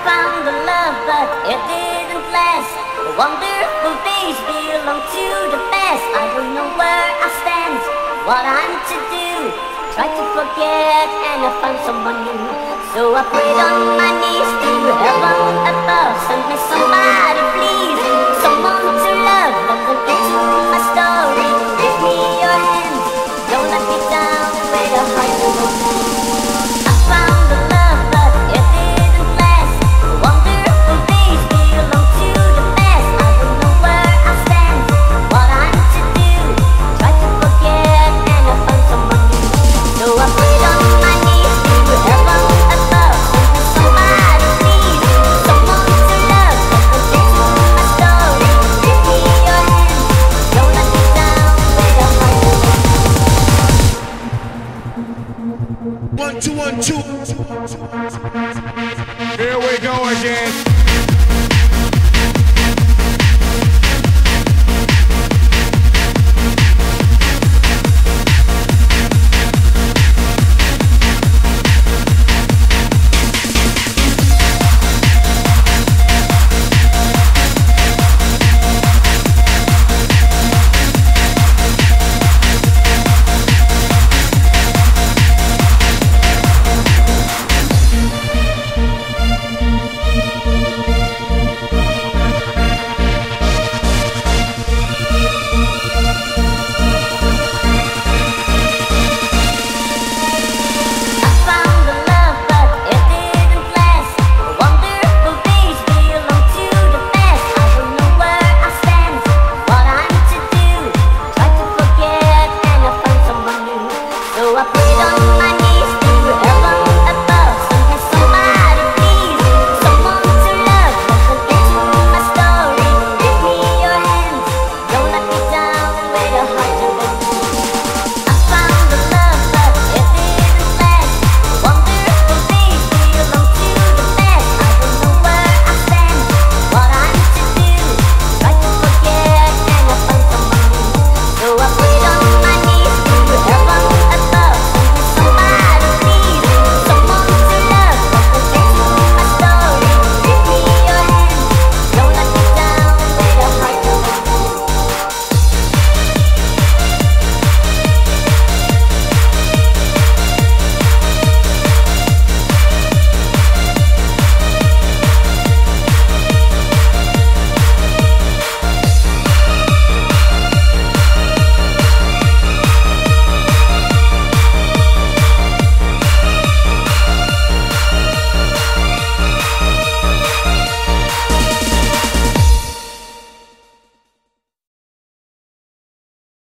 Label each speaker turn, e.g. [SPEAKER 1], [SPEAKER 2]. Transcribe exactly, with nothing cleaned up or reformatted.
[SPEAKER 1] found the love, but it didn't last. Wonderful days belong to the past. I don't know where I stand, what I'm to do. Try to forget and I found someone new. So I prayed on my knees to heaven above. Send me somebody please, someone to love. Let them into my story. Give me your hand, don't let me down with a heart to go. I found the love, but it didn't last. Wonderful days belong to the past. I don't know where I stand, what I'm to do. Try to forget and I found someone new. So I prayed on my knees to heaven above. Send me somebody please, someone to love. Let them into my story. Give me your hand, don't let me down with a heart to go.
[SPEAKER 2] One, two, one, two.